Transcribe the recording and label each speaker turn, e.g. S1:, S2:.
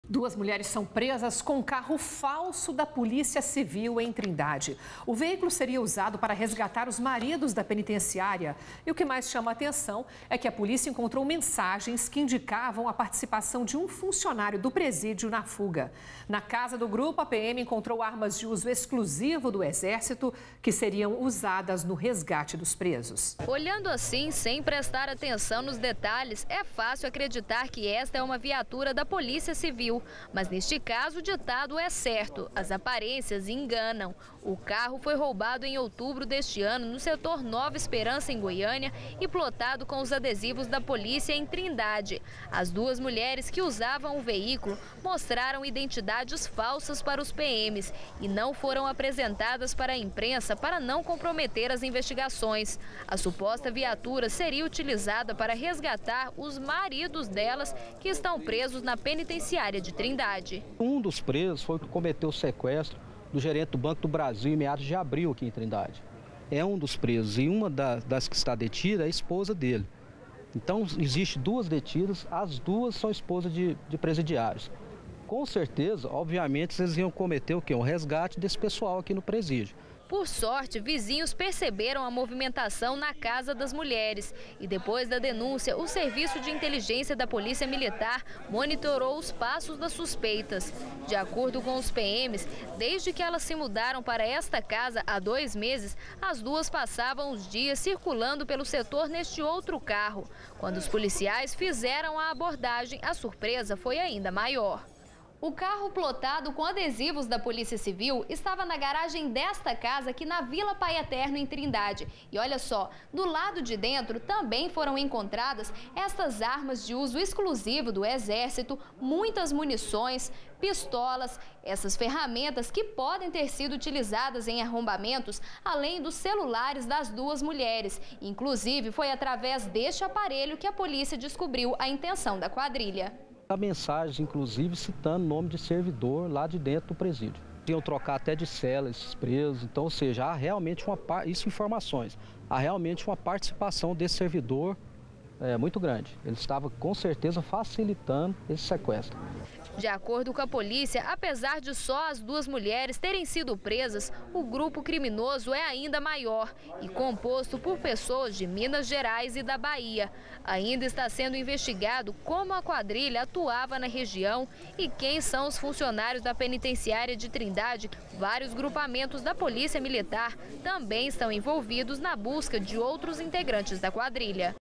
S1: Duas mulheres são presas com um carro falso da Polícia Civil em Trindade. O veículo seria usado para resgatar os maridos da penitenciária. E o que mais chama a atenção é que a polícia encontrou mensagens que indicavam a participação de um funcionário do presídio na fuga. Na casa do grupo, a PM encontrou armas de uso exclusivo do Exército que seriam usadas no resgate dos presos.
S2: Olhando assim, sem prestar atenção nos detalhes, é fácil acreditar que esta é uma viatura da Polícia Civil. Mas neste caso o ditado é certo, as aparências enganam. O carro foi roubado em outubro deste ano no setor Nova Esperança, em Goiânia, e plotado com os adesivos da polícia em Trindade. As duas mulheres que usavam o veículo mostraram identidades falsas para os PMs e não foram apresentadas para a imprensa para não comprometer as investigações. A suposta viatura seria utilizada para resgatar os maridos delas que estão presos na penitenciária de Trindade.
S3: Um dos presos foi o que cometeu o sequestro do gerente do Banco do Brasil em meados de abril aqui em Trindade. É um dos presos e uma das que está detida é a esposa dele. Então, existe duas detidas, as duas são esposas de presidiários. Com certeza, obviamente, eles iam cometer o quê? Um resgate desse pessoal aqui no presídio.
S2: Por sorte, vizinhos perceberam a movimentação na casa das mulheres. E depois da denúncia, o Serviço de Inteligência da Polícia Militar monitorou os passos das suspeitas. De acordo com os PMs, desde que elas se mudaram para esta casa há 2 meses, as duas passavam os dias circulando pelo setor neste outro carro. Quando os policiais fizeram a abordagem, a surpresa foi ainda maior. O carro plotado com adesivos da Polícia Civil estava na garagem desta casa aqui na Vila Pai Eterno, em Trindade. E olha só, do lado de dentro também foram encontradas estas armas de uso exclusivo do Exército, muitas munições, pistolas, essas ferramentas que podem ter sido utilizadas em arrombamentos, além dos celulares das duas mulheres. Inclusive, foi através deste aparelho que a polícia descobriu a intenção da quadrilha.
S3: Há mensagens, inclusive, citando o nome de servidor lá de dentro do presídio. Iam trocar até de cela esses presos, então, ou seja, há realmente informações, há realmente uma participação desse servidor muito grande. Ele estava, com certeza, facilitando esse sequestro.
S2: De acordo com a polícia, apesar de só as duas mulheres terem sido presas, o grupo criminoso é ainda maior e composto por pessoas de Minas Gerais e da Bahia. Ainda está sendo investigado como a quadrilha atuava na região e quem são os funcionários da penitenciária de Trindade. Vários grupamentos da Polícia Militar também estão envolvidos na busca de outros integrantes da quadrilha.